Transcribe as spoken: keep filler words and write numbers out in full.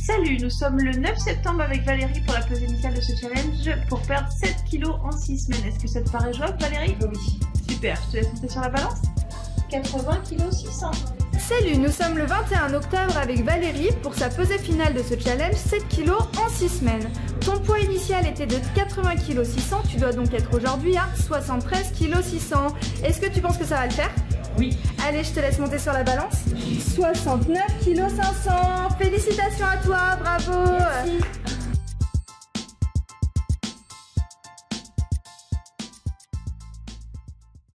Salut, nous sommes le neuf septembre avec Valérie pour la pause initiale de ce challenge pour perdre sept kilos en six semaines. Est-ce que ça te paraît jouable, Valérie? Oui. Super, je te laisse monter sur la balance. quatre-vingts kilos six cents. Salut, nous sommes le vingt et un octobre avec Valérie pour sa pesée finale de ce challenge sept kilos en six semaines. Ton poids initial était de quatre-vingts kilos six cents, tu dois donc être aujourd'hui à soixante-treize kilos six cents. Est-ce que tu penses que ça va le faire? Oui. Allez, je te laisse monter sur la balance. soixante-neuf kilos cinq cents. Félicitations à toi, bravo. Merci.